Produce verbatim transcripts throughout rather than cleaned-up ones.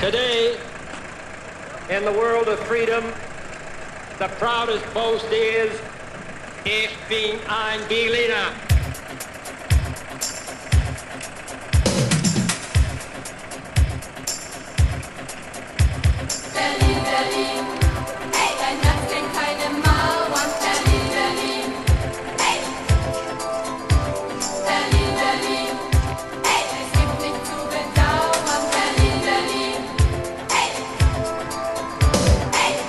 Today, in the world of freedom, the proudest boast is, Ich bin ein Berliner. Berlin, Berlin, hey, dein Herz kennt keine Mauern. Berlin, Berlin, hey. Berlin, Berlin, hey, es gibt nicht zu bedauern. Berlin, Berlin, hey, hey.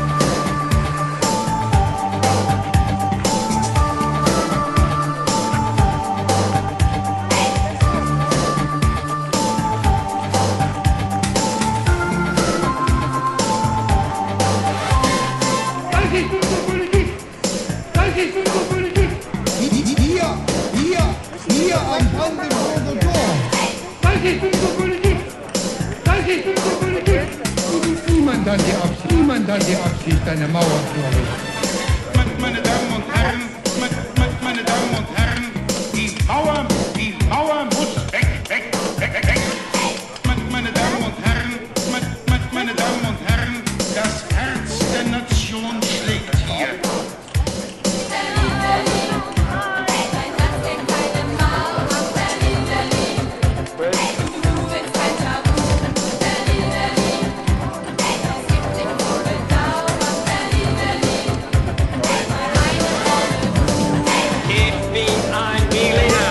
Das ist unsere Politik! Das ist unsere Politik! Hier, hier, hier am Brandenburger Tor! Das ist unsere Politik! Das ist unsere Politik! Niemand hat die Absicht, niemand hat die Absicht, eine Mauer zu errichten. Meine Damen und Herren, meine, meine Damen und Herren, die Mauer, die Mauer muss weg, weg, weg, weg, weg. Meine Damen und Herren, meine, meine Damen und Herren, das Herz der Nation schlägt hier. Berlin, Berlin, hey, dein Herz kennt keine Mauern. Berlin, Berlin, du willst kein Tabu. Berlin, Berlin, hey, es gibt nicht zu bedauern. Berlin, Berlin, hey, meine Rolle, hey. Ich bin ein Berliner.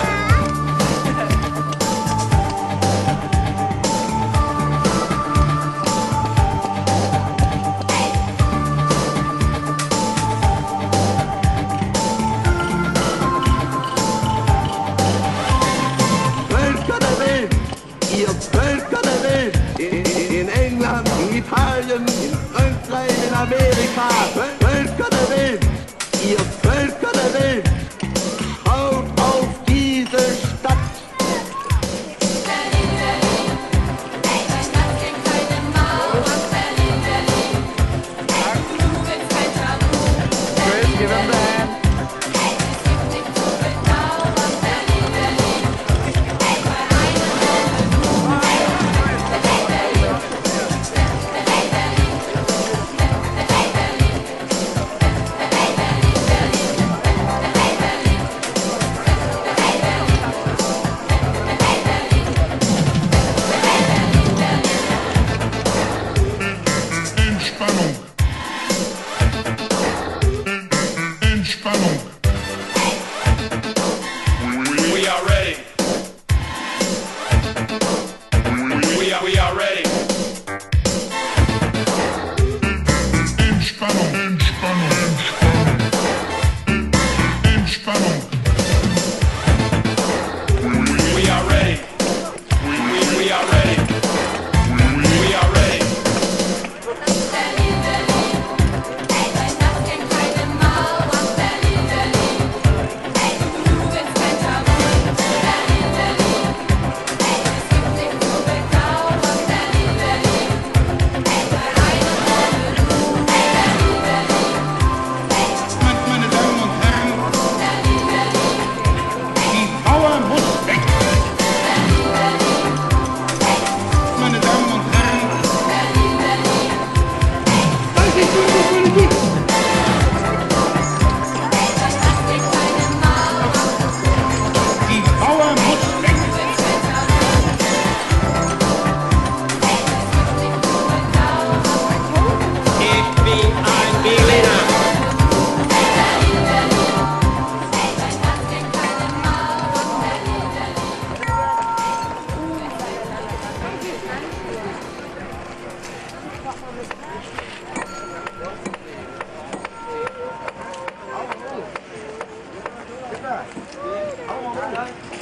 Völker der Welt, ihr Völker der Welt, in, in England, in Italien, in Frankreich, in Amerika, Völker der Welt, ihr Völker der Welt, schaut auf diese Stadt. Berlin, Berlin, hey, dein Herz kennt keine Mauern. Berlin, Berlin, hey, du willst kein Tabu. Berlin, Berlin, hey, es gibt nicht zu bedauern. Berlin, Berlin, hey, bei einer Rolle du. Hey, Berlin, Berlin, hey, Berlin, hey, Berlin, hey, Berlin, Berlin, hey, Berlin, hey, Berlin. Entspannung. Entspannung. We are ready. We are, we are ready. Entspannung. Entspannung. Entspannung. Entspannung. We are ready. We, we are ready. We are ready. Berlin, Berlin, hey, dein Herz kennt keine Mauern. Berlin, Berlin, hey, du willst kein Tabu. Berlin, Berlin, hey, es gibt nicht zu bedauern. Berlin, Berlin, hey, bei einer Rolle du. Hey, Berlin, Berlin, hey, Meine Damen und Herren, Berlin, Berlin, die Mauer muss weg. Berlin, Berlin, Meine Damen und Herren, Berlin, Berlin, Das ist unsere Politik! hey, dein Herz kennt keine Mauern. die Mauer muss weg. Du willst kein Tabu. Hey, es gibt nicht zu bedauern. Ich bin ein Berliner. Berlin, Berlin, hey, dein Herz kennt keine Mauern. Berlin, Berlin. Bitte.